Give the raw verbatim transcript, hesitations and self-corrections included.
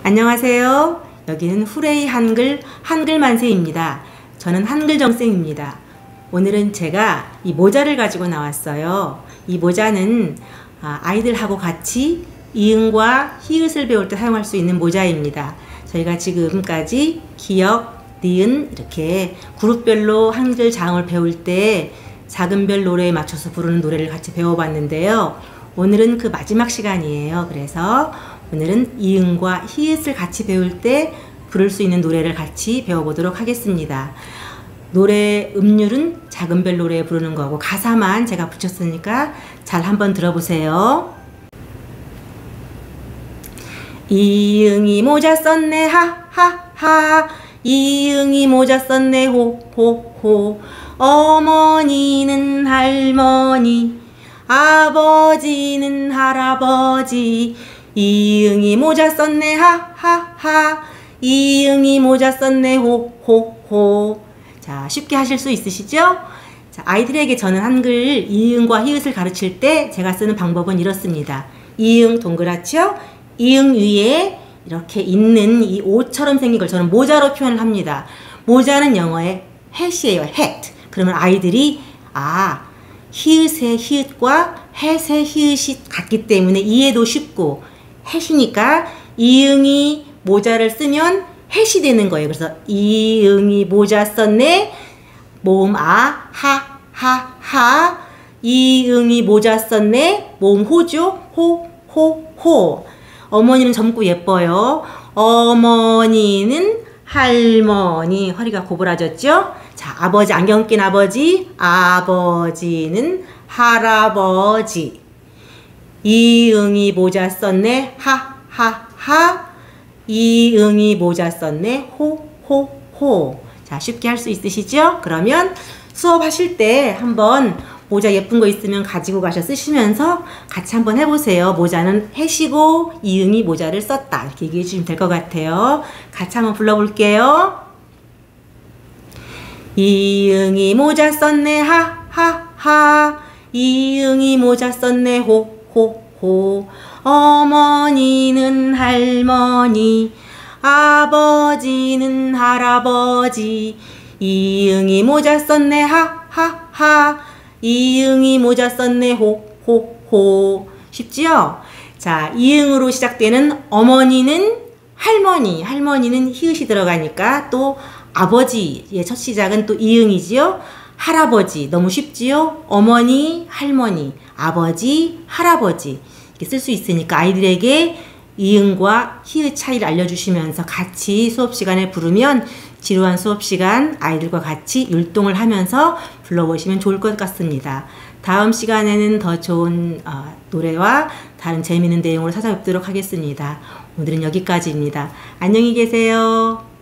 안녕하세요. 여기는 후레이 한글 한글만세입니다. 저는 한글정쌤입니다. 오늘은 제가 이 모자를 가지고 나왔어요. 이 모자는 아이들하고 같이 이응과 히읗을 배울 때 사용할 수 있는 모자입니다. 저희가 지금까지 기역, 니은 이렇게 그룹별로 한글 자음을 배울 때 작은 별 노래에 맞춰서 부르는 노래를 같이 배워봤는데요. 오늘은 그 마지막 시간이에요. 그래서 오늘은 이응과 히읗을 같이 배울 때 부를 수 있는 노래를 같이 배워보도록 하겠습니다. 노래 음률은 작은 별 노래에 부르는 거고 가사만 제가 붙였으니까 잘 한번 들어보세요. 이응이 모자 썼네 하하하, 이응이 모자 썼네 호호호, 어머니는 할머니, 아버지는 할아버지, 이응이 모자 썼네 하하하, 이응이 모자 썼네 호호호. 자, 쉽게 하실 수 있으시죠? 자, 아이들에게 저는 한글 이응과 히읗을 가르칠 때 제가 쓰는 방법은 이렇습니다. 이응 동그랗죠? 이응 위에 이렇게 있는 이 옷처럼 생긴 걸 저는 모자로 표현을 합니다. 모자는 영어의 hat이에요. hat. 그러면 아이들이 아, 히읗의 히읗과 hat의 히읗이 같기 때문에 이해도 쉽고, hat이니까 이응이 모자를 쓰면 hat이 되는 거예요. 그래서 이응이 모자 썼네, 모음 아, 하, 하, 하. 이응이 모자 썼네, 모음 호죠. 호, 호, 호. 어머니는 젊고 예뻐요. 어머니는 할머니. 허리가 고부라졌죠? 자, 아버지, 안경 낀 아버지. 아버지는 할아버지. 이응이 모자 썼네. 하, 하, 하. 이응이 모자 썼네. 호, 호, 호. 자, 쉽게 할 수 있으시죠? 그러면 수업하실 때 한번 모자 예쁜 거 있으면 가지고 가셔 쓰시면서 같이 한번 해보세요. 모자는 해시고 이응이 모자를 썼다. 이렇게 얘기해 주시면 될 것 같아요. 같이 한번 불러볼게요. 이응이 모자 썼네 하, 하, 하. 이응이 모자 썼네 호, 호, 호. 어머니는 할머니, 아버지는 할아버지. 이응이 모자 썼네 하, 하, 하. 이응이 모자 썼네 호, 호, 호. 쉽지요? 자, 이응으로 시작되는 어머니는 할머니, 할머니는 히읗이 들어가니까 또 아버지의 첫 시작은 또 이응이지요. 할아버지, 너무 쉽지요? 어머니, 할머니, 아버지, 할아버지 이렇게 쓸 수 있으니까 아이들에게 이응과 히읗 차이를 알려주시면서 같이 수업 시간에 부르면 지루한 수업 시간 아이들과 같이 율동을 하면서 불러보시면 좋을 것 같습니다. 다음 시간에는 더 좋은 어, 노래와 다른 재미있는 내용으로 찾아뵙도록 하겠습니다. 오늘은 여기까지입니다. 안녕히 계세요.